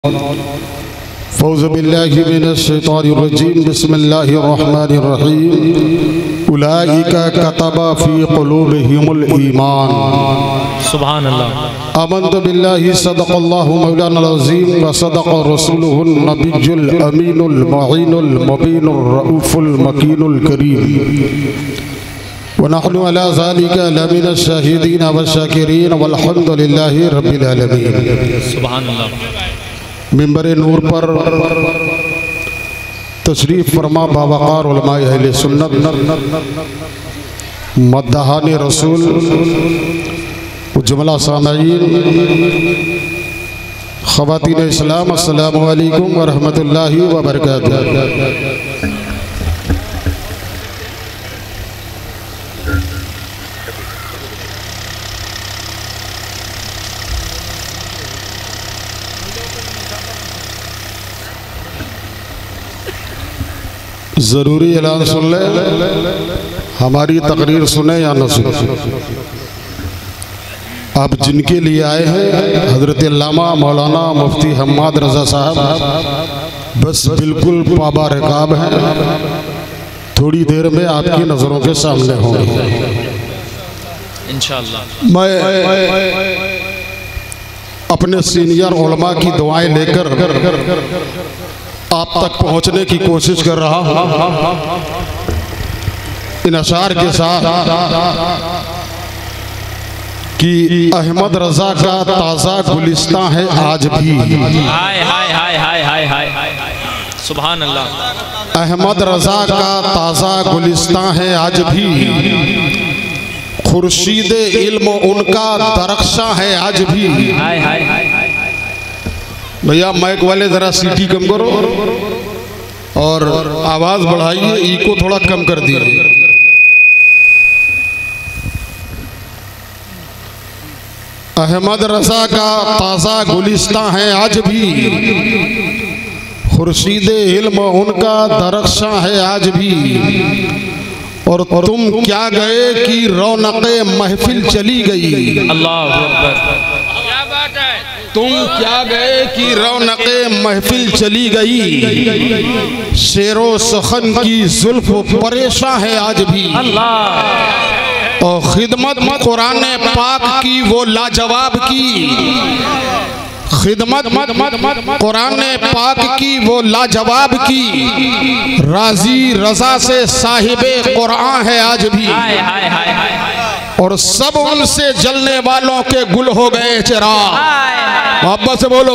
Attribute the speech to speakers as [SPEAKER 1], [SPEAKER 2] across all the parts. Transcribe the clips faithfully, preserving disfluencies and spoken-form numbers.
[SPEAKER 1] फ़ौज़ बिल्लाहि मिनश्शैतानिर्रजीम बिस्मिल्लाहिर्रहमानिर्रहीम उलाइका कतबा फ़ी क़ुलूबिहिमुल ईमान
[SPEAKER 2] सुभान अल्लाह।
[SPEAKER 1] आमन्तु बिल्लाहि सदक़ल्लाहु मौलाना अज़ीम व सदक़ रसूलुहुन नबियुल अमीनुल मुईनुल मुबीनुर रऊफ़ुल मकीनुल करीम व नहनु अला ज़ालिका लमिनश शाहिदीन व शाकिरीन वल्हम्दुलिल्लाहि रब्बिल आलमीन।
[SPEAKER 2] सुभान अल्लाह।
[SPEAKER 1] मिंबर नूर पर तशरीफ़ फरमा बावक़ार उलमाए अहले सुन्नत मद्दाहाने रसूल जुमला सामईन ख़वातीन इस्लाम अस्सलामु अलैकुम व रहमतुल्लाहि व बरकातुहू। ज़रूरी ऐलान सुन ले, हमारी तकरीर सुने या न सुने। आप जिनके लिए आए हैं हज़रत अल्लामा मौलाना मुफ्ती हम्माद रज़ा साहब बस बिल्कुल पाबा रकाब हैं, थोड़ी देर में आपकी नज़रों के सामने होंगे इंशाअल्लाह। मैं अपने सीनियर उलमा की दुआएं लेकर आप तक पहुंचने की कोशिश कर रहा हूं। इन अशार के साथ कि अहमद रजा का ताज़ा गुलिस्तां है आज भी।
[SPEAKER 2] हाय हाय हाय हाय हाय हाय सुभान अल्लाह।
[SPEAKER 1] अहमद रजा का ताज़ा गुलिस्तां है आज भी, खुर्शीद इल्म उनका दरख्शां है आज भी।
[SPEAKER 2] हाय हाय हाय
[SPEAKER 1] भैया माइक वाले ज़रा सीटी कम करो और आवाज़ बढ़ाइए, इको थोड़ा कम कर दीजिए। अहमद रजा का ताज़ा गुलिस्तां है आज भी, खुर्शीद इल्म उनका दरख्शां है आज भी। और तुम क्या गए कि रौनक़े महफिल चली गई।
[SPEAKER 2] अल्लाहु अकबर।
[SPEAKER 1] तुम क्या गए कि रौनक़े महफिल चली गई, शेरो सखन की जुल्फ परेशान है आज भी।
[SPEAKER 2] अल्लाह।
[SPEAKER 1] और खिदमत कुरान पाक की वो लाजवाब की, खिदमत कुरान पाक की वो लाजवाब की, राजी रजा से साहिबे कुरान है आज भी।
[SPEAKER 2] हाय हाय हाय हाय।
[SPEAKER 1] और सब उनसे जलने वालों के गुल हो गए चिराग। मोहब्बत से बोलो।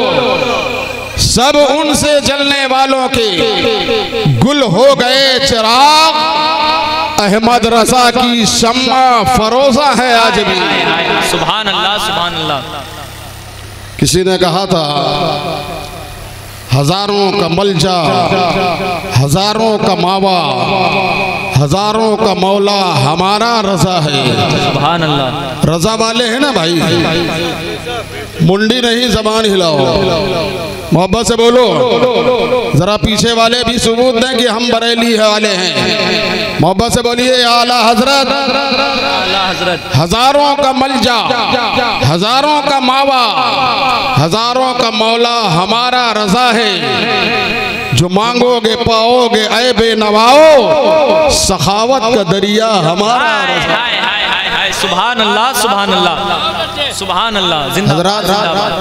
[SPEAKER 1] सब उनसे जलने वालों के गुल हो गए चिराग, अहमद रजा की शम्मा फरोजा है आज भी।
[SPEAKER 2] सुभान अल्लाह सुभान अल्लाह।
[SPEAKER 1] किसी ने कहा था हजारों का मलजा, हजारों का मावा, हजारों का मौला हमारा रजा है।
[SPEAKER 2] सुभान अल्लाह।
[SPEAKER 1] रजा वाले हैं ना भाई, मुंडी नहीं जबान हिलाओ। मोहब्बत से बोलो। जरा पीछे वाले भी सबूत दें कि हम बरेली वाले हैं। मोहब्बत से बोलिए आला हजरत। हजारों का मलजा, हजारों का मावा, हजारों का मौला हमारा रजा है। जो मांगोगे पाओगे ऐ बेनवाओ, सखावत का दरिया हमारा रजा।
[SPEAKER 2] हाय हाय हाय हाय सुभान अल्लाह सुभान अल्लाह सुभान अल्लाह। जिंदाबाद जिंदाबाद।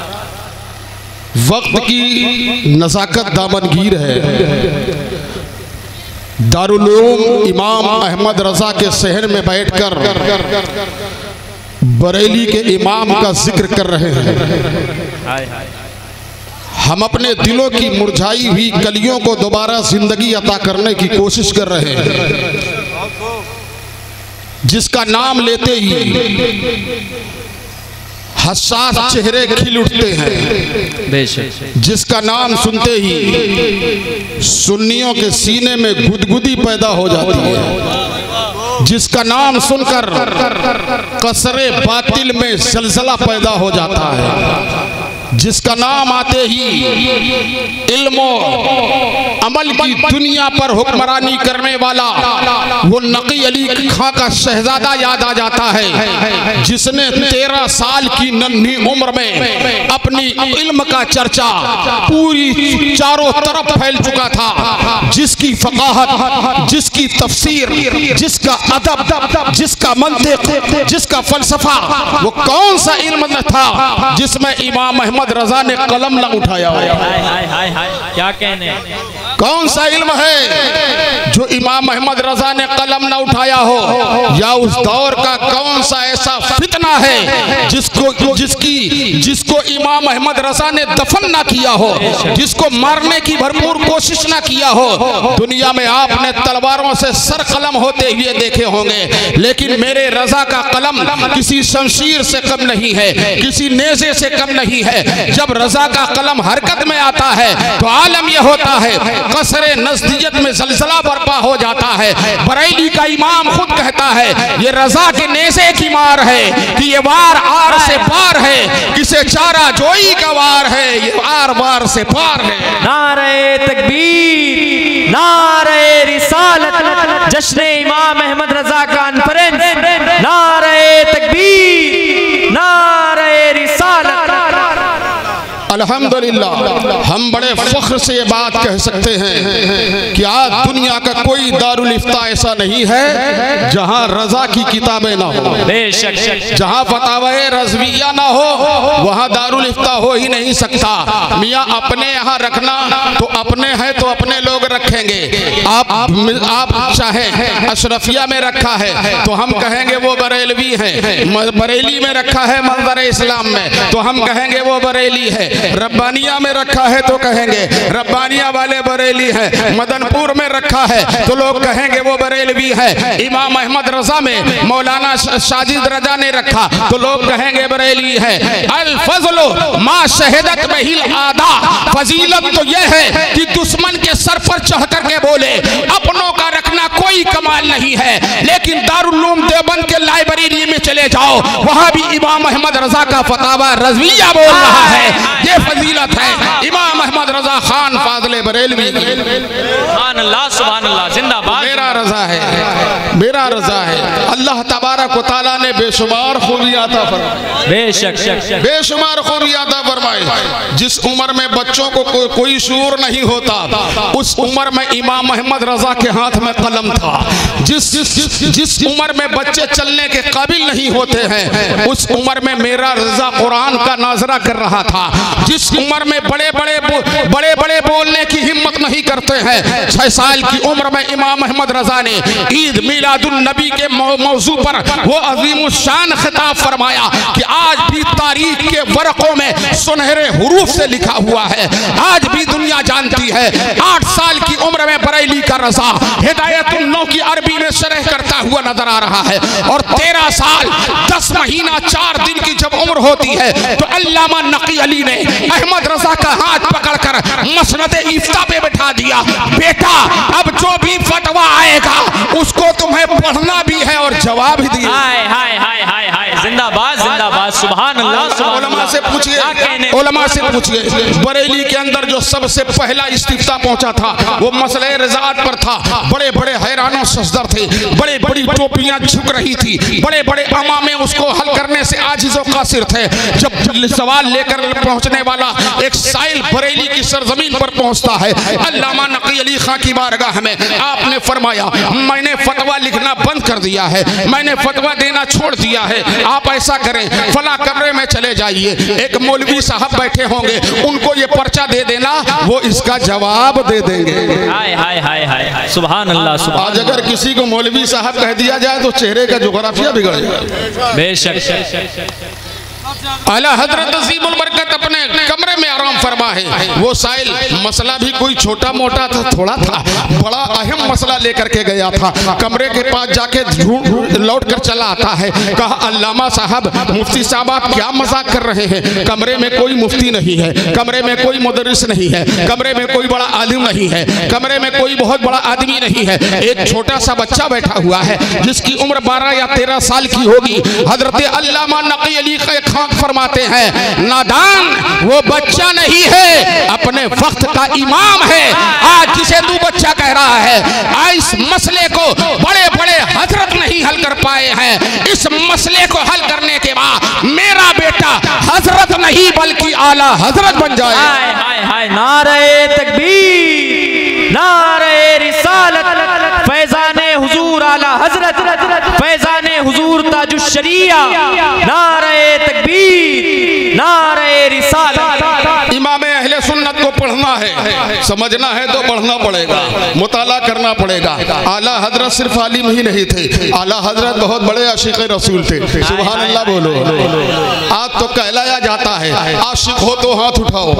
[SPEAKER 1] वक्त की नज़ाकत दामनगीर है। दारुल उलूम इमाम अहमद रजा के शहर में बैठकर बरेली के इमाम का जिक्र कर रहे हैं। हम अपने दिलों की मुरझाई हुई कलियों को दोबारा जिंदगी अता करने की कोशिश कर रहे हैं। जिसका नाम लेते ही हसास चेहरे खिल उठते हैं, जिसका नाम सुनते ही सुन्नियों के सीने में गुदगुदी पैदा हो जाती है, जिसका नाम सुनकर कसरे बातिल में जलजला पैदा हो जाता है, जिसका नाम आते ही इल्मो अमल की दुनिया पर हुक्मरानी करने वाला वो नकी अली खां का शहजादा याद आ जाता है, जिसने तेरह साल की नन्ही उम्र में अपनी इल्म का चर्चा पूरी चारों तरफ फैल चुका था, जिसकी फकाहत, जिसकी तफसीर, जिसका अदब, जिसका मंतिक, जिसका फलसफा, वो कौन सा इल्म न था जिसमें इमाम अहमद रजा ने कलम न उठाया हो।
[SPEAKER 2] हाय हाय हाय, क्या कहने,
[SPEAKER 1] कौन सा इल्म है जो इमाम अहमद रजा ने कलम न उठाया हो, या उस दौर का कौन सा ऐसा फितना है जिसको जिसकी जिसको इमाम अहमद रजा ने दफन ना किया हो, जिसको मारने की भरपूर कोशिश ना किया हो। दुनिया में आपने तलवारों से सर कलम होते हुए देखे होंगे, लेकिन मेरे रजा का कलम किसी शमशीर से कम नहीं है, किसी नेज़े से कम नहीं है। जब रजा का कलम हरकत में आता है तो आलम यह होता है, कसरे नजदियत में जलजला बर्पा हो जाता है। बरेली का इमाम खुद कहता है ये रजा के नेज़े की मार है कि ये वार आर से पार है, किसे चारा जोई का वार है, ये आर वार से पार है।
[SPEAKER 2] नारे तकबीर, नारे रिसालत, जश्न इमाम अहमद रजा कॉन्फ्रेंस, नारे तकबीर, नारे रिसालत।
[SPEAKER 1] अल्हम्दुलिल्लाह, हम बड़े फख्र से ये बात कह सकते हैं कि आज दुनिया का कोई दारुल इफ्ता ऐसा नहीं है जहां रजा की किताबें ना हो।
[SPEAKER 2] बेशक,
[SPEAKER 1] जहां फतावे रज़विया ना हो वहां दारुल इफ्ता हो ही नहीं सकता। मियाँ अपने यहाँ रखना तो अपने हैं तो अपने लोग रखेंगे। आप आप चाहें अशरफिया में रखा है तो हम कहेंगे वो बरेलवी है, बरेली में रखा है मंजर इस्लाम में तो हम कहेंगे वो बरेली है, रब्बानिया में रखा है तो कहेंगे रब्बानिया वाले बरेली है, मदनपुर में रखा है तो लोग कहेंगे वो बरेलवी है, इमाम अहमद रजा में मौलाना साजिद रजा ने रखा तो लोग कहेंगे बरेली है। अल फज़लो मा शहदत बिहिल आदा, फजीलत तो यह है कि दुश्मन के सर पर चढ़ करके बोले, अपनों का रखना कोई कमाल नहीं है। लेकिन दारुल उलूम देवबंद के लाइब्रेरी में चले जाओ, वहां भी इमाम अहमद रजा का फतावा रज़विया बोल रहा है, ये फजीलत है इमाम अहमद रजा खान फाज़िल बरेलवी।
[SPEAKER 2] सुभान अल्लाह, सुभान अल्लाह, जिंदाबाद।
[SPEAKER 1] मेरा रजा है, मेरा रजा है। अल्लाह तबारक व तआला ने बेशुमार खूबियां अता फरमाई,
[SPEAKER 2] बेशक,
[SPEAKER 1] बेशुमार खूबियां अता फरमाई। जिस उम्र में बच्चों को को, कोई शूर नहीं होता, उस उम्र में इमाम अहमद रजा के हाथ में कलम था। जिस जिस जिस उम्र में बच्चे चलने के काबिल नहीं होते हैं, उस उम्र में मेरा रजा कुरान का नाजरा कर रहा था। जिस उम्र में बड़े बड़े बड़े बड़े बोलने की हिम्मत नहीं करते हैं, छह साल की उम्र में इमाम अहमद रजा ने ईद मिलादुन नबी के मौजू पर वो अजीम शान खिताब फरमाया कि आज भी तारीख के वर्कों में सुनहरे हुरूफ से लिखा हुआ है, आज भी दुनिया जानती है। आठ साल की उम्र में बरेली का रजा हिदायतुन नौ की अरबी में शरह करता हुआ नजर आ रहा है, और तेरह साल दस महीना चार दिन की जब उम्र होती है तो अल्लामा नकी अली ने अहमद रजा का हाथ पकड़कर मसनद इफ्ता पे बैठा दिया, बेटा अब जो भी फतवा आएगा उसको तुम्हें पढ़ना भी है और जवाब भी दिया।
[SPEAKER 2] हाय हाय हाय हाय हाय, जिंदाबाद जिंदाबाद, सुभान अल्लाह, सुभान
[SPEAKER 1] उलमा से पूछिए, उलमा से पूछिए बरेली के अंदर जो सबसे पहला इस्तिफ्ता पहुंचा था वो मसले रज़ात पर था। बड़े बड़े हैरानों सजदर थे, बड़े बड़ी टोपियां झुक रही थी, बड़े बड़े अमामे उसको हल करने से आजिज़ व कासिर थे। जब सवाल लेकर पहुंचने वाला एक साइल बरेली की सरजमीन पर पहुंचता है, अल्लामा नकी अली खां की बारगाह में आपने फरमाया मैंने फतवा लिखना बंद कर दिया है, मैंने फतवा देना छोड़ दिया है, आप ऐसा करें फला कमरे में चले जाइए, एक मौलवी साहब बैठे होंगे, उनको ये पर्चा दे देना, वो इसका जवाब दे देंगे।
[SPEAKER 2] हाय हाय हाय हाय, सुभान अल्लाह, सुभान।
[SPEAKER 1] आज अगर किसी को मौलवी साहब कह दिया जाए तो चेहरे का जोग्राफिया बिगड़ जाए।
[SPEAKER 2] बेशक।
[SPEAKER 1] आला हजरत अज़ीमुल बरकत अपने कमरे में आराम फरमा है। वो साइल मसला भी कोई छोटा मोटा था, थोड़ा था, बड़ा अहम मसला लेकर के गया था। कमरे के पास जाके लौट कर चला आता है, कहा अल्लामा साहब, मुफ्ती साहब आप क्या मजाक कर रहे हैं? कमरे में कोई मुफ्ती नहीं है, कमरे में कोई मुदर्रिस नहीं है, कमरे में कोई बड़ा आलिम नहीं है, कमरे में कोई बहुत बड़ा आदमी नहीं है, एक छोटा सा बच्चा बैठा हुआ है जिसकी उम्र बारह या तेरह साल की होगी। हजरत अल्लामा नकी अली खां फरमाते हैं नादान वो बच्चा नहीं है, अपने वक्त का इमाम है। आज जिसे कह रहा है इस मसले को बड़े बड़े हजरत नहीं हल कर पाए हैं, इस मसले को हल करने के बाद मेरा बेटा हजरत नहीं बल्कि आला हजरत बन जाए।
[SPEAKER 2] हाय हाय हाय, नारे तकबीर, नारे रिसालत, फैजाने हुजूर आला हजरत, फैजाने हुजूर ताजुश शरिया, नारे तकबीर, नारे रिसालत।
[SPEAKER 1] इमाम अहले सुन्नत को पढ़ना है, समझना है तो पढ़ना पड़ेगा, मुताला करना पड़ेगा। आला हजरत सिर्फ आलिम ही नहीं थे, आला हजरत बहुत बड़े आशिक रसूल थे। सुभान अल्लाह बोलो। आज तो कहलाया जाता है आशिक हो तो हाथ उठाओ,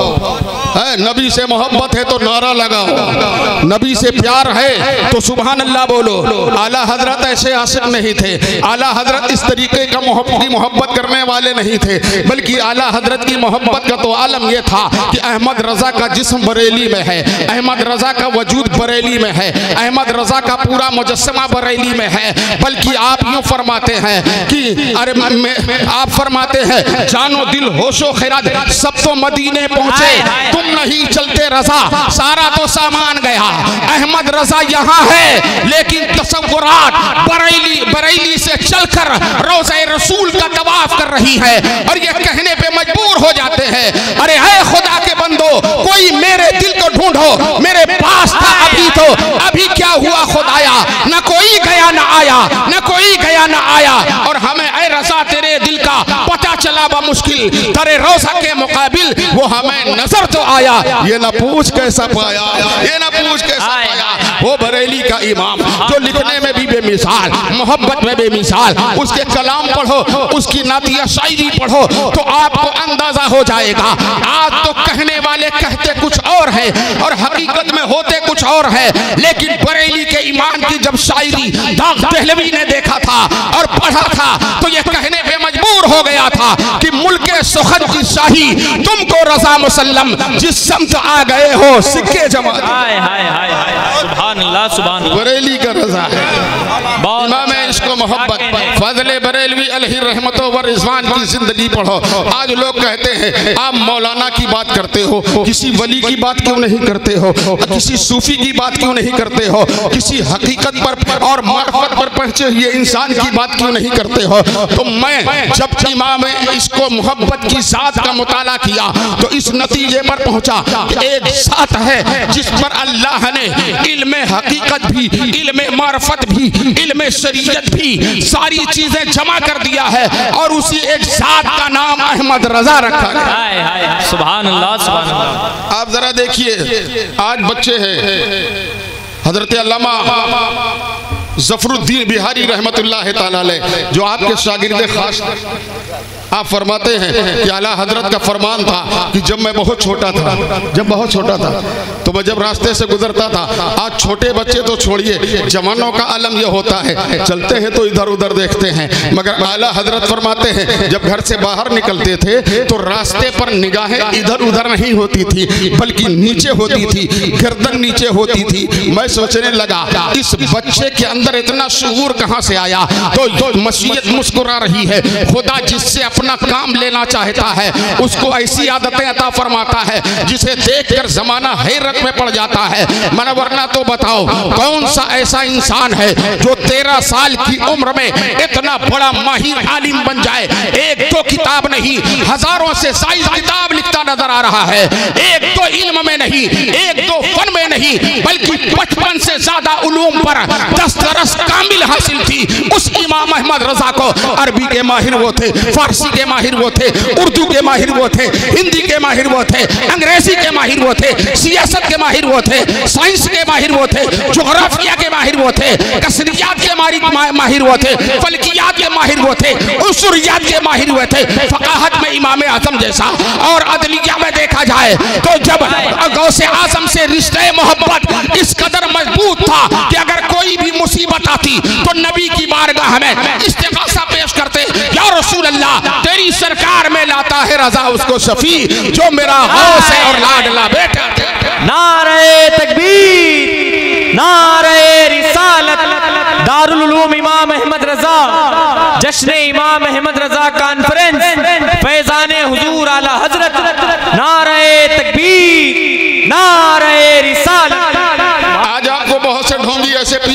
[SPEAKER 1] है नबी से मोहब्बत है तो नारा लगाओ, नबी से प्यार है तो सुभान अल्लाह बोलो। आला हजरत ऐसे आशिक नहीं थे, आला हजरत इस तरीके का मोहब्बत मोहब्बत करने वाले नहीं थे, बल्कि आला हजरत की मोहब्बत का तो आलम यह था कि अहमद रजा का जिस्म बरेली में है, अहमद रजा का वजूद बरेली में है, अहमद रजा का पूरा मुजस्समा बरेली में है। बल्कि आप यूं फरमाते हैं कि अरे आप फरमाते हैं जानो दिल होशो खिरद सब तो मदीने पहुंचे, तुम नहीं चलते रजा सारा तो सामान गया। अहमद रजा यहाँ है लेकिन तसव्वुरात बरेली बरेली से चलकर रोज़े रसूल का तवाफ कर रही है, और ये कहने पे मजबूर हो जाते हैं अरे है खुदा के बंदो कोई मेरे दिल को ढूंढो, मेरे पास था अभी तो अभी क्या हुआ खुदाया, न कोई गया न आया, न कोई गया न आया। और हमें ऐ रज़ा तेरे दिल का पता चला बा मुश्किल, तेरे रोज़ा के मुकाबिल वो हमें नजर तो आया। ये ना पूछ कैसा पाया, ये ना पूछ कैसा पाया। वो बरेली का इमाम जो लिखने में भी बेमिसाल, मोहब्बत में बेमिसाल, उसके कलाम पढ़ो, उसकी नातिया शायरी पढ़ो तो आपको अंदाजा हो जाएगा। आज तो कहने वाले कहते कुछ और है और हकीकत में होते कुछ और है, लेकिन बरेली के इमाम की जब शायरी दाग दहलवी ने देखा था और पढ़ा था तो यह कहने पे मजबूर हो गया था कि मुल्के सुखद की शाही तुमको रजा मुसल्लम जिस समत आ गए हो सिक्के जमा।
[SPEAKER 2] हाय हाय हाय हाय, सुभान अल्लाह, सुभान अल्लाह।
[SPEAKER 1] बरेली का रजा है, इमाम इसको मोहब्बत, फजले बरेलवी अलैहि रहमतो व रिजवान की जिंदगी पढ़ो। आज लोग कहते हैं आप मौलाना की बात करते हो, किसी वली की बात क्यों नहीं करते हो, किसी सूफी की बात क्यों नहीं करते हो, किसी हकीकत पर और मार्फत पर पहुंचे हुए इंसान की बात क्यों नहीं करते हो। तो मैं जब इमाम इसको मोहब्बत की जात का मुताला किया तो इस नतीजे पर पहुंचा कि एक जात है जिस पर अल्लाह ने इल्मे हकीकत भी, इल्मे मार्फत भी, इल्मे शरीयत भी, सारी चीजें जमा कर दिया है और उसी एक जात का नाम अहमद रजा रखा है।
[SPEAKER 2] हाय हाय, सुभान अल्लाह, सुभान अल्लाह।
[SPEAKER 1] आप जरा देखिए आज बच्चे हैं, हजरत अल्लामा जफरुद्दीन बिहारी रहमतुल्लाह ताला अलैह जो आपके शागिर्द खास, आप फरमाते हैं कि आला हजरत का फरमान था कि जब मैं बहुत छोटा था, जब बहुत छोटा था तो मैं जब रास्ते से गुजरता था, आज छोटे बच्चे तो छोड़िए जवानों का आलम यह होता है चलते हैं तो इधर उधर देखते हैं, मगर आला हजरत फरमाते हैं जब घर से बाहर निकलते थे तो रास्ते पर निगाहें इधर उधर नहीं होती थी बल्कि नीचे होती थी, गर्दन नीचे होती थी। मैं सोचने लगा इस बच्चे के अंदर इतना शऊर कहां से आया। तो मसीयत मुस्कुरा रही है, खुदा जिससे अपना काम लेना चाहता है उसको ऐसी आदतें अता फरमाता है जिसे देखकर जमाना हैरत में पड़ जाता है। मैंने वरना तो बताओ कौन सा ऐसा इंसान है जो तेरह साल की उम्र में इतना बड़ा माहिर आलिम बन जाए, एक दो किताब नहीं हजारों से साइज किताब लिखता नजर आ रहा है, एक दो इल्म में नहीं, एक दो फन में नहीं, बल्कि पचपन से ज्यादा उलूम पर दस्तरस कामिल हासिल थी। उस इमाम अहमद रजा को अरबी के माहिर वो थे, फारसी के माहिर वो थे, उर्दू के माहिर वो थे, हिंदी के माहिर वो थे, अंग्रेजी के माहिर वो थे, सियासत के माहिर वो थे, साइंस के माहिर वो थे, जोग्राफिया के माहिर वो थे, कसरियात के माहिर वो थे, फल्कियात के माहिर वो थे, उसूरियात के माहिर वो थे, फकाहत में इमाम आजम जैसा। और अदलिया में देखा जाए तो जब गौसे आजम से रिश्ते मोहब्बत इस कदर मजबूत था कि अगर कोई भी मुसीबत आती तो नबी की बारगाह में इस्तिग़ासा पेश करते, या रसूल अल्लाह तेरी सरकार में लाता है रजा उसको शफी जो मेरा गौस है और लाडला बेटा।
[SPEAKER 2] नारे तकबीर, नारे रिसालत, दारुल उलूम इमाम अहमद रजा, जश्न इमाम अहमद रजा कॉन्फ्रेंस, फैजाने हुजूर आला हजरत, नारे तकबीर, नारे रिसालत।
[SPEAKER 1] आज आपको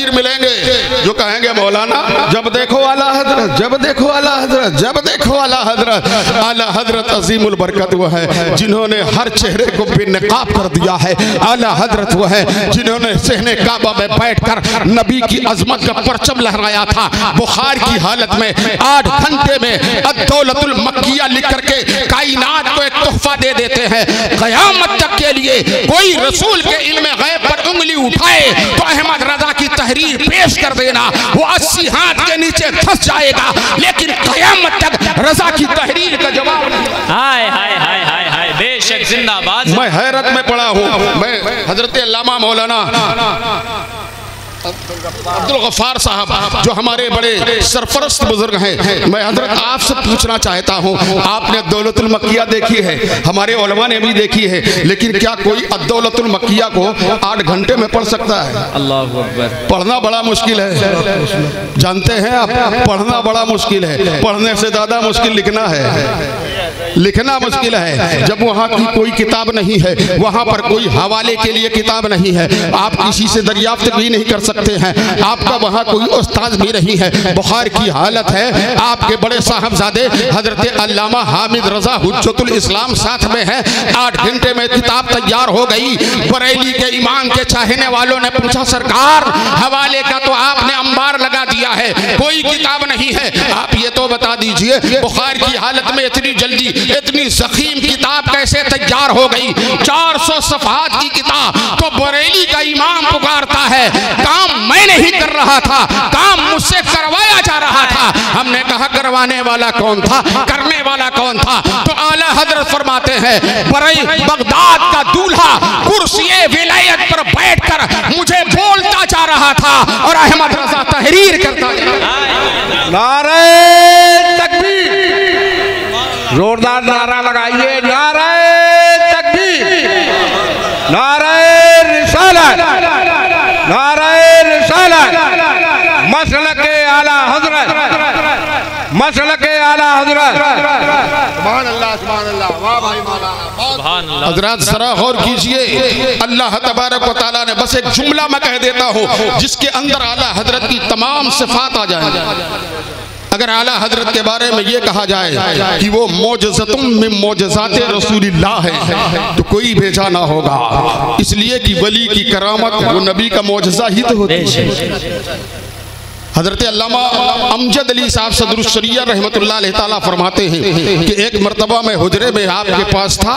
[SPEAKER 1] फकीर मिलेंगे जो कहेंगे मौलाना जब देखो आला हजरत, जब देखो आला हजरत, जब देखो आला हजरत। आला हजरत अजीमुल बरकत वो है जिन्होंने हर चेहरे को बेनकाब कर दिया है। आला हजरत वो है जिन्होंने सहने काबा में बैठकर नबी की अजमत का परचम लहराया था। बुखार की हालत में आठ घंटे में अद्दौलतुल मक्किया लिख करके कायनात को एक तोहफा दे देते हैं। क़यामत तक के लिए कोई रसूल के इल्म गैब पर उंगली उठाए तो अहमद रजा की तहरीर पेश कर देना, वो अस्सी हाथ के नीचे फंस जाएगा, लेकिन क़यामत तक रजा की तहरीर का जवाब नहीं।
[SPEAKER 2] हाय हाय हाय हाय हाय बेशक जिंदाबाद।
[SPEAKER 1] मैं हैरत में पड़ा हूँ। मैं हजरत अल्लामा मौलाना अब्दुल गफ्फार साहब जो हमारे बड़े सरफरस्त बुजुर्ग हैं, मैं हजरत आपसे पूछना चाहता हूँ, आपने दौलतुल मक्किया देखी है, हमारे उलमा ने भी देखी है, लेकिन क्या कोई अद्दौलतुल मक्किया को आठ घंटे में पढ़ सकता है?
[SPEAKER 2] अल्लाहु अकबर।
[SPEAKER 1] पढ़ना बड़ा मुश्किल है, जानते हैं आप, पढ़ना बड़ा मुश्किल है। पढ़ने से ज्यादा मुश्किल लिखना है, लिखना मुश्किल है। जब वहाँ की कोई किताब नहीं है, वहाँ पर कोई हवाले के लिए किताब नहीं है, आप किसी से दरियाफ्त भी नहीं कर सकते हैं, आपका वहाँ कोई उस्ताद भी नहीं है। बुखार की हालत है, आपके बड़े साहबजादे हजरत अल्लामा हामिद रजा हुज्जतुल इस्लाम साथ में है। आठ घंटे में किताब तैयार हो गई। बरेली के इमाम के चाहने वालों ने पूछा, सरकार हवाले का तो आपने अंबार लगा दिया है, कोई किताब नहीं है, आप ये तो बता दीजिए बुखार की हालत में इतनी जल्दी इतनी जखीम किताब कैसे तैयार हो गई? चार सौ सफहात की किताब। तो बरेली का इमाम पुकारता है, काम मैं नहीं कर रहा था, काम मुझसे करवाया जा रहा था। हमने कहा करवाने वाला कौन था, करने वाला कौन था? तो आला हजरत फरमाते हैं, बरई बगदाद का दूल्हा कुर्सी विलायत पर बैठकर मुझे बोलता जा रहा था और अहमद रजा तहरीर करता था।
[SPEAKER 3] नारे तकबीर, जोरदार नारा लगाइए, नारे तकबीर, नारे रिसालत, नारे रिसालत, मसलके आला हजरत, मसलके आला हजरत। सुभान अल्लाह, सुभान अल्लाह, वाह भाई मौलाना,
[SPEAKER 2] सुभान अल्लाह।
[SPEAKER 1] हजरत जरा गौर कीजिए, अल्लाह तबारक व तआला ने बस एक जुमला मैं कह देता हूँ जिसके अंदर आला हजरत की तमाम सिफात आ जाएंगी। अगर आला हजरत के बारे में ये कहा जाए कि वो मौजज़तुम मिन मौजज़ाते रसूलिल्लाह है तो कोई भेजा ना होगा, इसलिए कि वली की करामत वो नबी का मौजज़ा ही तो होती है। हजरत अल्लामा अमजद अली साहब सदरुस्सरिया रहमतुल्लाह अलैह ताला फरमाते हैं कि एक मर्तबा में हुजरे में आपके पास था,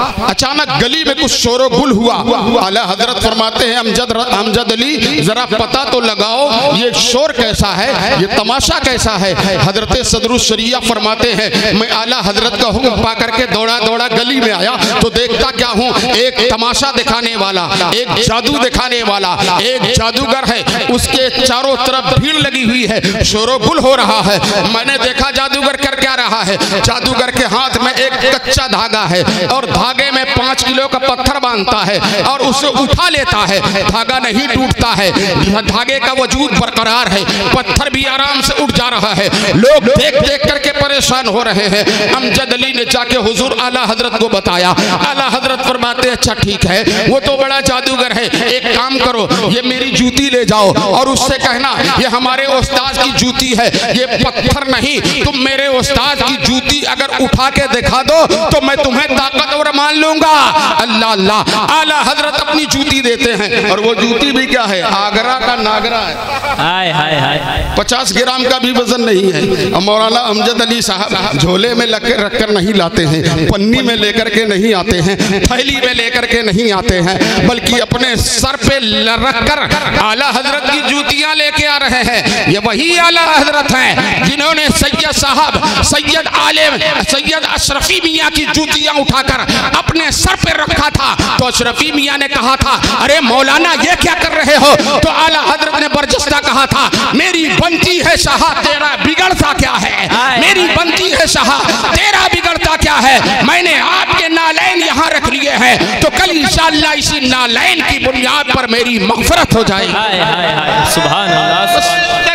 [SPEAKER 1] अचानक गली में कुछ शोर गुल हुआ। आला हजरत फरमाते हैं, अमजद अमजद अली जरा पता तो लगाओ ये शोर कैसा है, ये तमाशा कैसा है? हजरत सदरुस्सरिया फरमाते हैं, मैं आला हजरत का हुक्म पा करके दौड़ा दौड़ा गली में आया तो देखता क्या हूँ, एक तमाशा दिखाने वाला, एक जादू दिखाने वाला, एक जादूगर है, उसके चारों तरफ भीड़ लगी हुई है, शोरो गुल हो रहा है। मैंने देखा जादूगर कर क्या रहा है, जादूगर के हाथ में एक कच्चा धागा है और धागे में पांच किलो का पत्थर बांधता है और उसे उठा लेता है, धागा नहीं टूटता है, धागे का वजूद बरकरार है, पत्थर भी आराम से उठ जा रहा है। लोग देख देख करके परेशान हो रहे हैं। अमजद अली ने जाके हुजूर आला हजरत को बताया। आला हजरत फरमाते अच्छा ठीक है, वो तो बड़ा जादूगर है, एक काम करो ये मेरी जूती ले जाओ और उससे कहना ये हमारे उस्ताद की जूती है, ये पत्थर नहीं, तुम मेरे उस्ताद की जूती अगर उठा के दिखा दो तो मैं तुम्हें ताकतवर मान लूंगा। अल्लाह अल्लाह, आला हजरत अपनी जूती देते हैं और वो जूती भी क्या है, आगरा का नागरा है,
[SPEAKER 2] हाय हाय हाय,
[SPEAKER 1] पचास ग्राम का भी वजन नहीं है। मौलाना अमजद अली साहब झोले में रख कर नहीं लाते हैं, पन्नी में लेकर के नहीं आते हैं, थैली में लेकर के नहीं आते हैं, बल्कि अपने सर पे रख कर आला हजरत की जूतियां लेके आ रहे हैं। ये वही आला हजरत हैं जिन्होंने सैयद साहब सैयद आलिम सैयद अशरफी मियाँ की जूतियां उठाकर अपने सर पे रखा था। तो अशरफी मियाँ ने कहा था, अरे मौलाना ये क्या कर रहे हो? तो आला हजरत ने बरजस्ता कहा था, मेरी बनती है शाह तेरा बिगड़ता क्या है, मेरी बनती है शाह तेरा बिगड़ता क्या है। मैंने आपके नालैन यहाँ रख लिए हैं तो कल इंशाअल्लाह इसी नालैन की बुनियाद पर मेरी मग़फ़िरत हो जाएगी।
[SPEAKER 2] हाय हाय हाय, सुभान अल्लाह।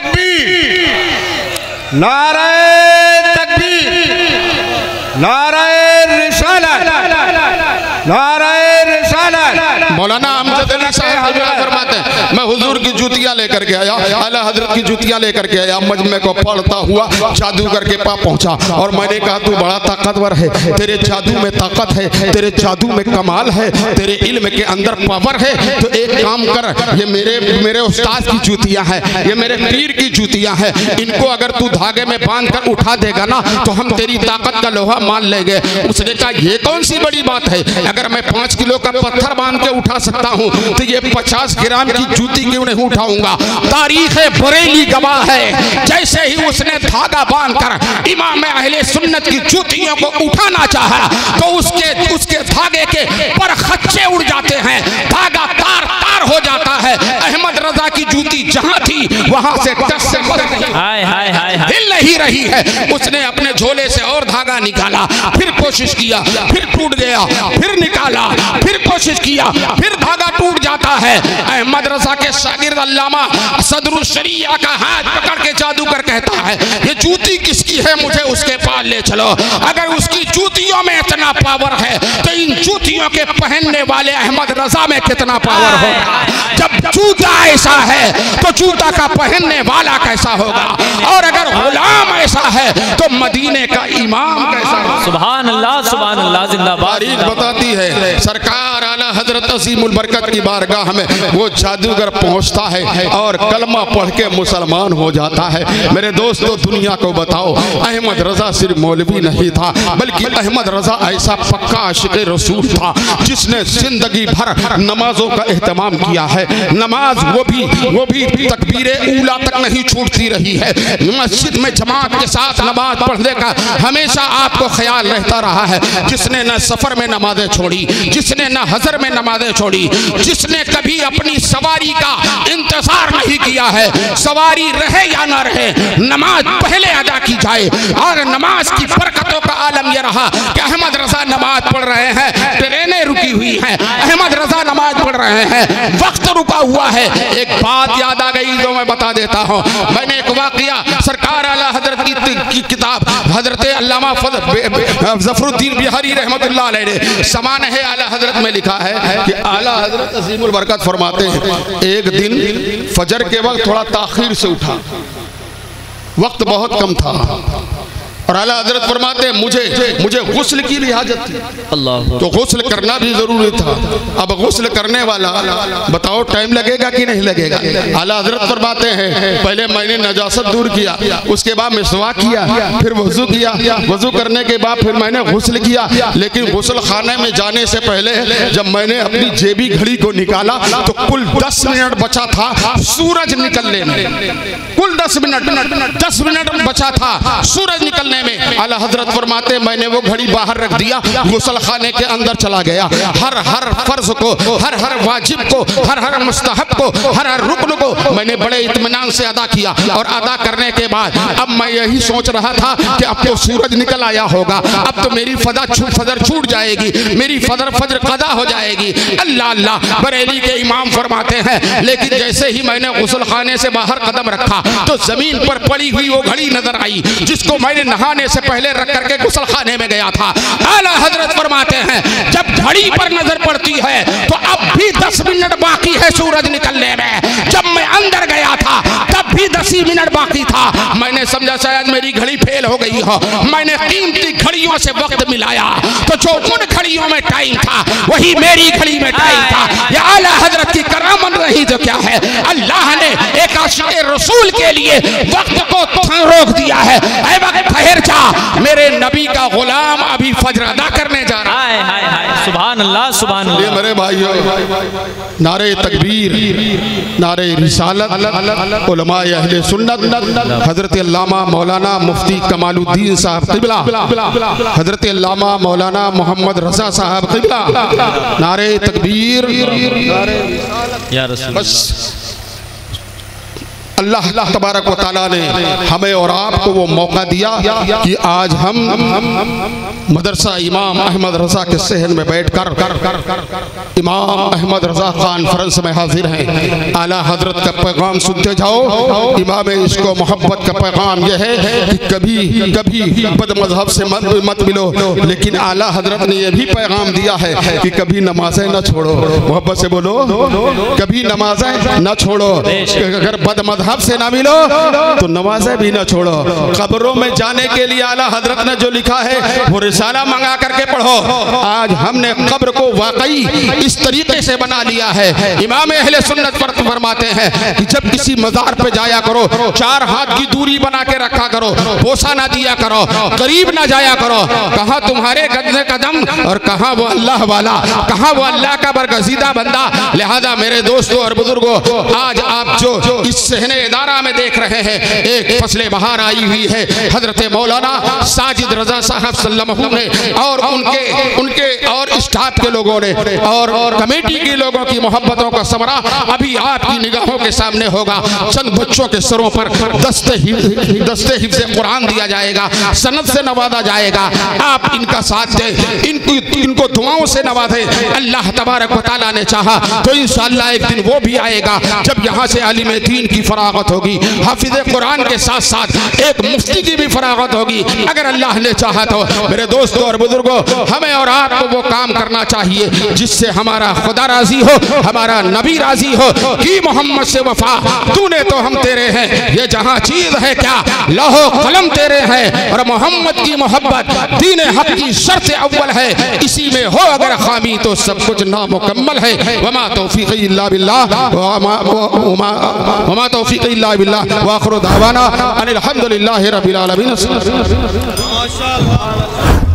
[SPEAKER 3] तकबीर, नारे तकबीर, नारे रिसालत, नारे रिसालत।
[SPEAKER 1] मौलाना अमजद अली साहब फरमाते हैं मैं हुजूर की जूतियां लेकर के आया, आला हजरत की जूतियां लेकर के आया, मजमे को पढ़ता हुआ जादूगर के पास पहुंचा और मैंने कहा तू बड़ा ताकतवर है, तेरे जादू में ताकत है, तेरे जादू में कमाल है, तेरे इल्म के अंदर पावर है, तो एक काम कर, ये मेरे मेरे उस्ताद की जूतियां हैं, ये मेरे पीर की जूतियां हैं, इनको अगर तू धागे में बांध कर उठा देगा ना तो हम तेरी ताकत का लोहा मान लेंगे। उसने कहा ये कौन सी बड़ी बात है, अगर मैं पांच किलो का पत्थर बांध के उठा सकता हूँ तो ये पचास ग्राम की जूती क्यों नहीं उठाऊंगा। तारीख बरेली गवाह है, जैसे ही उसने धागा बांधकर इमाम अहले सुन्नत की जूतियों को उठाना चाहा तो उसके उसके धागे के पर खच्चे उड़ जाते हैं, धागा तार तार हो जाता है। अहमद रजा की जूती जहां थी वहां से टस से
[SPEAKER 2] हाय हाय हाय
[SPEAKER 1] हिल नहीं रही है। उसने अपने झोले से और धागा निकाला, फिर कोशिश किया, फिर टूट गया, फिर निकाला, फिर कोशिश किया, फिर धागा टूट जाता है। अहमद रजा के शागिर्द अल्लामा सदरुल शरिया का हाथ पकड़ के जादूगर कहता है ये जूती किसकी है, मुझे उसके पास ले चलो। अगर उसकी जूतियों में इतना पावर है तो इन जूतियों के पहनने वाले अहमद रजा में कितना पावर होगा। जब जूता ऐसा है तो जूता का पहनने वाला कैसा होगा, और अगर गुलाम ऐसा है तो मदीने का इमाम कैसा होगा।
[SPEAKER 2] सुभान अल्लाह सुभान अल्लाह जिंदाबाद।
[SPEAKER 1] तारीख बताती है सरकार आला हजरत अजीमुल बरकत की बारगाह में वो जादूगर पहुंचता है और कलमा पढ़ के मुसलमान हो जाता है। मेरे दोस्तों दुनिया को बताओ, अहमद रजा सिर्फ मौलवी नहीं था बल्कि अहमद रजा ऐसा पक्का आशिक़ रसूल था जिसने जिंदगी भर नमाजों का एहतमाम किया है। नमाज वो भी वो भी तकबीरे ऊला तक नहीं छूटती रही है। मस्जिद में जमात के साथ नमाज पढ़ने का हमेशा आपको ख्याल रहता रहा है। जिसने न सफर में नमाजें छोड़ी, जिसने न हजर में नमाजें छोड़ी, जिसने कभी अपनी सवारी का इंतजार नहीं किया है, सवारी रहे या ना रहे नमाज पहले अदा की जाए। और नमाज की बरकतों का आलम यह रहा कि अहमद रजा नमाज पढ़ रहे हैं, ट्रेनें रुकी हुई हैं, अहमद रजा नमाज पढ़ रहे हैं, वक्त रुका हुआ है। एक बात याद आ गई जो मैं बता देता हूँ। मैंने एक वाकया सरकार आला हजरत की, की किताब हजरत अल्लामा ज़फरुद्दीन बिहारी रहमतुल्लाह अलैह ने समान है आला हजरत में लिखा है कि आला हजरत अजीमुल बरकत फरमाते हैं एक दिन फजर के वक्त थोड़ा ताखीर से उठा, वक्त बहुत कम था और आला हजरत फरमाते हैं मुझे मुझे गुस्ल की लिहाजत थी,
[SPEAKER 2] अल्लाह
[SPEAKER 1] तो गुस्ल करना भी जरूरी था। अब गुस्ल करने वाला बताओ टाइम लगेगा कि नहीं लगेगा। आला हजरत फरमाते हैं पहले मैंने नजासत दूर किया, उसके बाद मिसवाक किया, फिर वजू किया, वजू करने के बाद फिर मैंने गुस्ल किया। लेकिन गुस्ल खाने में जाने से पहले जब मैंने अपनी जेबी घड़ी को निकाला तो कुल दस मिनट बचा था सूरज निकलने में, कुल दस मिनट दस मिनट बचा था सूरज निकलने में। आला हजरत फरमाते मैंने वो घड़ी बाहर रख दिया, गुस्ल खाने के अंदर चला गया। हर हर फर्ज को, हर हर वाजिब को, हर हर मुस्तहब को, हर हर रुकन को मैंने बड़े इत्मीनान से अदा किया। और अदा करने के बाद अब मैं यही सोच रहा था कि अब तो सूरज निकल आया होगा, अब तो मेरी फजा फजर छूट जाएगी, मेरी फजर फजर कदा हो जाएगी। अल्लाह अल्लाह बरेली के इमाम फरमाते हैं लेकिन जैसे ही मैंने गुस्ल खाने से बाहर कदम रखा तो जमीन पर पड़ी हुई वो घड़ी नजर आई जिसको मैंने नहाने से पहले रख करके गुस्ल खाने में गया था। आला हजरत फरमाते हैं जब घड़ी पर नजर पड़ती है तो अब भी दस मिनट बाकी है सूरज निकलने में। जब मैं अंदर गया था तब भी दस ही मिनट बाकी था। मैंने समझा शायद मेरी घड़ी फेल हो गई हो। मैंने कीमती घड़ियों से वक्त मिलाया तो जो उन घड़ियों में टाइम था वही मेरी घड़ी में टाइम था। यह आला हजरत की करामत रही तो क्या है, अल्लाह ने एक आशिक़ रसूल के लिए वक्त को रोक दिया है। ऐ वक्त ठहर जा, मेरे नबी का गुलाम अभी फजर अदा करने जा रहा है।
[SPEAKER 2] हाय हाय हाय सुभान अल्लाह सुभान
[SPEAKER 1] ये
[SPEAKER 2] अल्लाह।
[SPEAKER 1] मेरे भाइयों नारे तकबीर, नारे रिसालत, उलमाए अहले सुन्नत, हजरत अल्लामा मौलाना मुफ्ती कमालुद्दीन साहब क़िबला, हजरत अल्लामा मौलाना मोहम्मद रजा साहब क़िबला, नारे तकबीर, नारे
[SPEAKER 2] या रसूल।
[SPEAKER 1] बस अल्लाह तबारक व तआला ने हमें और आपको वो मौका दिया कि आज हम मदरसा इमाम अहमद रजा के सहन में बैठकर इमाम अहमद रजा कॉन्फ्रेंस में हाजिर हैं। आला हजरत का पैगाम सुनते जाओ। इमाम इसको मोहब्बत का पैगाम यह है कि कभी कभी बद मजहब से मत, मत मिलो, लेकिन आला हजरत ने यह भी पैगाम दिया है कि कभी नमाजें न छोड़ो। मोहब्बत से बोलो, कभी नमाजें न छोड़ो। अगर बद मजहब से ना मिलो तो नमाजें भी न छोड़ो। कब्रों में जाने के लिए आला हजरत ने जो लिखा है वो रिसाला मंगा करके पढ़ो। आज हमने कब्र को वाकई इस तरीके से बना लिया है। इमाम अहले सुन्नत पर फरमाते हैं कि जब किसी मज़ार पे जाया करो, चार हाथ की दूरी बना के रखा करो, बोसा ना दिया करो, करीब ना जाया करो। कहाँ तुम्हारे गद्दे कदम और कहाँ वो अल्लाह वाला, कहाँ वो अल्लाह का बरगज़ीदा बंदा। लिहाजा मेरे दोस्तों और बुजुर्गों, आज आप जो इस सहने इदारा में देख रहे हैं, एक फसले बहार आई हुई है। हजरत मौलाना साजिद रजा साहब सल्लल्लाहु ने और उनके उनके और स्टाफ के लोगों ने और, और कमेटी के लोगों की मोहब्बतों का समरा अभी आपकी निगाहों के सामने होगा। चंद बच्चों के सरों पर दस्ते दस्ते हिफ्ज़ कुरान दिया जाएगा, सनद से नवाजा जाएगा। आप इनका साथ दें, इनको इनको दुआओं से नवाजें। अल्लाह तबारक व तआला ने चाहा तो इंशाअल्लाह एक दिन वो भी आएगा जब यहाँ से आलिम दीन की फरागत होगी, हाफिज़ कुरान के साथ साथ एक मुफ्ती की भी फरागत होगी। अगर अल्लाह ने चाहा तो मेरे दोस्तों और बुजुर्गों, हमें और आपको वो काम करना चाहिए जिससे हमारा खुदा राजी हो, हमारा नबी राजी हो। कि मोहम्मद से वफा तूने तो हम तेरे हैं, ये जहां चीज है क्या लौहो कलम तेरे हैं। और मोहम्मद की मोहब्बत दीन हक की शर्त अव्वल है, इसी में हो अगर खामी तो सब कुछ नामुकम्मल है। वमा तौफीक इल्ला बिल्लाह वमा तौफीक इल्ला बिल्लाह व आखिरु दावाना अनिल हम्दुलिल्लाहि रब्बिल आलमीन। माशाअल्लाह।